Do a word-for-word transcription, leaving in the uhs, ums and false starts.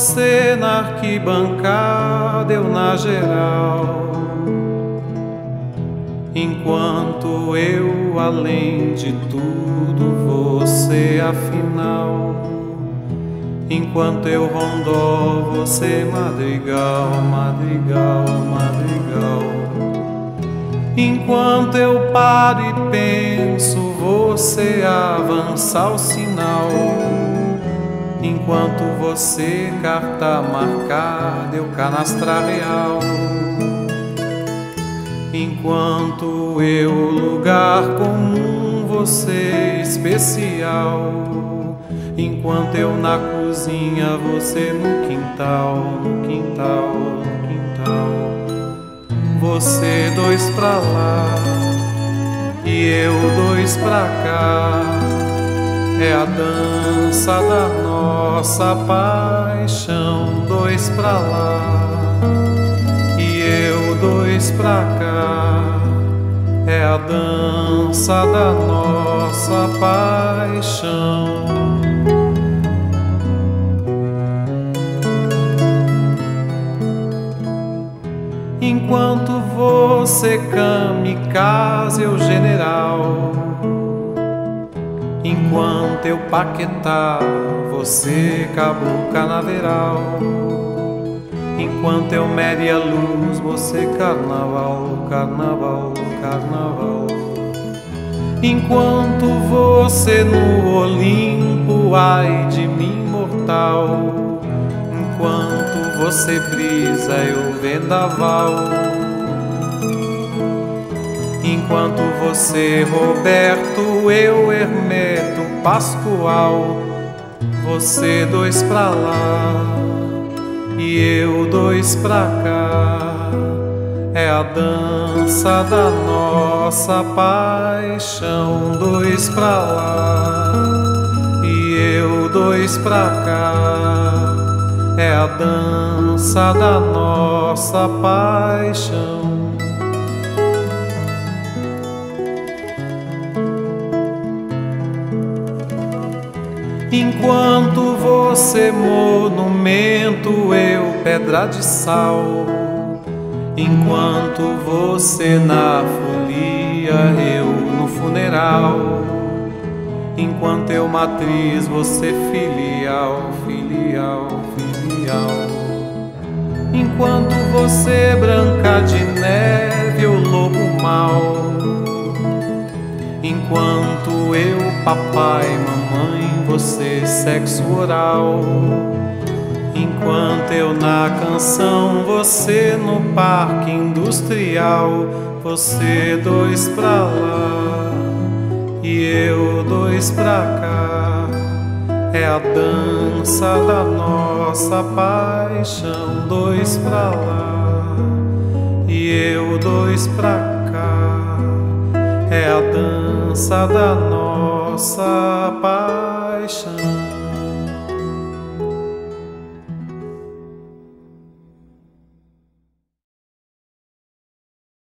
Você na arquibancada, eu na geral. Enquanto eu, além de tudo, você afinal. Enquanto eu rondó, você madrigal, madrigal, madrigal. Enquanto eu paro e penso, você avança o sinal. Enquanto você carta marcada, eu canastra real. Enquanto eu lugar comum, você especial. Enquanto eu na cozinha, você no quintal, no quintal, no quintal. Você dois pra lá e eu dois pra cá. É a dança da nossa paixão. Dois pra lá e eu dois pra cá. É a dança da nossa paixão. Enquanto você kamikaze, eu general. Enquanto eu Paquetá, você Cabo Canaveral. Enquanto eu Méria Luz, você Carnaval, Carnaval, Carnaval. Enquanto você no Olimpo, ai de mim mortal. Enquanto você brisa, eu vendaval. Enquanto você Roberto, eu Hermeto Pascoal. Você dois pra lá e eu dois pra cá. É a dança da nossa paixão. Dois pra lá e eu dois pra cá. É a dança da nossa paixão. Enquanto você monumento, eu pedra de sal. Enquanto você na folia, eu no funeral. Enquanto eu matriz, você filial, filial, filial. Enquanto você branca de neve, eu lobo mau. Enquanto eu papai, mamãe, você sexo oral. Enquanto eu na canção, você no parque industrial. Você dois pra lá e eu dois pra cá. É a dança da nossa paixão. Dois pra lá e eu dois pra cá. É a dança da nossa paixão.